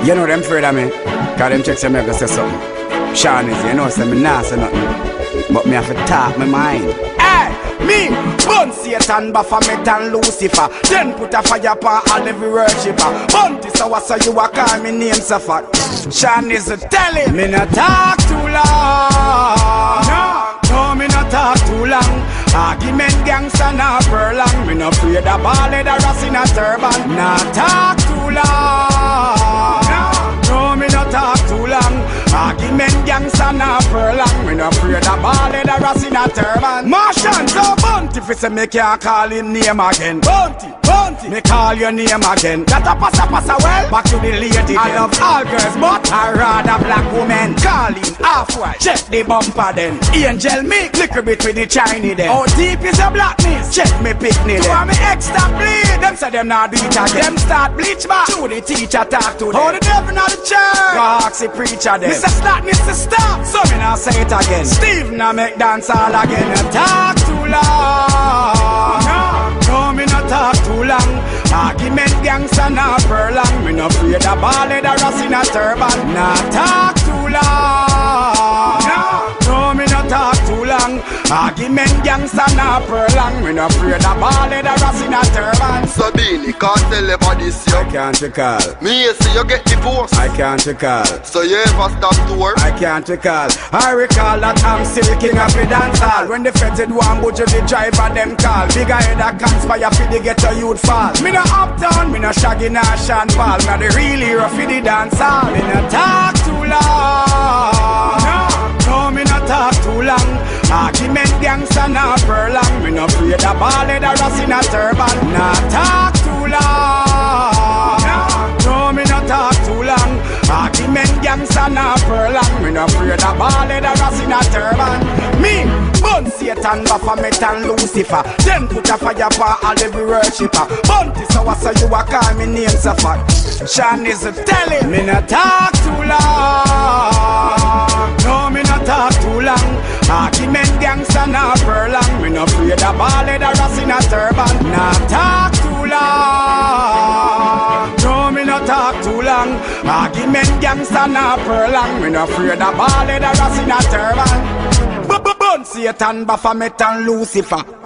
You know them afraid of me, cause them checks me go say something. Sean is, you know, say me nah say nothing, but me have to talk my mind. Hey, me, bun Satan, Baphomet and Lucifer. Then put a fire upon all every worshipper. Bunty so you a call me name suffer. Sean is telling me not talk too long. No, me not talk too long. Argument gangsta na furlong. Me no afraid of ball head a ras in a turban. Not talk too long. No, me no talk too long. Argument gangsta na furlong. Me no afraid of ball head a ras in a turban. Martian so Bunty fi say me can't call him name again. Bunty, me call your name again. That a passa well. Back to the lady. I love all girls, but I rather black women. Calling half-white, check the bumper then. Angel me, liquor bit with the Chinese then. How deep is your blackness? Check me picnic then. Why me extra bleed? Them say them not do it again. Them start bleach back. To the teacher talk to them. How the devil not the church? Go ask the preacher then. Mr. Slackness to stop. So me not say it again. Steve now make dance all again. And talk too long. No, me not talk too long. Argument gangsta na furlong. Me no afraid of ball head a ras in a turban. Not talk too long. No, me no talk too long. Argument gangsta na furlong. Me no afraid of ball head a ras in a turban. Sabini can't tell everybody this, I can't recall. Me say you get divorced. I can't recall. So you ever stop to work? I can't recall. I recall that I'm still king of the dance hall. When the feds did one butcher, the driver them call. Bigger head a conspire for the ghetto youth fall. Me no uptown, me no shaggy na Sean Paul. Me the real hero for the dance hall. Me no talk too long. No, me no talk too long. Argument gangsta na furlong. Me no afraid of ball head a ras in a turban. Nah talk too long. No, me no talk too long. Argument gangsta na furlong. Me no afraid of ball head a ras in a turban. Me, bun Satan, Baphomet and Lucifer. Then put a fire for all every worshipper. Bunty so you a call me name suffer. Sean is telling me no talk too long. No, me no talk too long. Argument gangsta na furlong. Me no afraid of ball head a ras in a turban. Nah talk too long. No, me no talk too long. Argument gangsta na furlong. Me no afraid of ball head a ras in a turban. Bun Satan, Baphomet and Lucifer.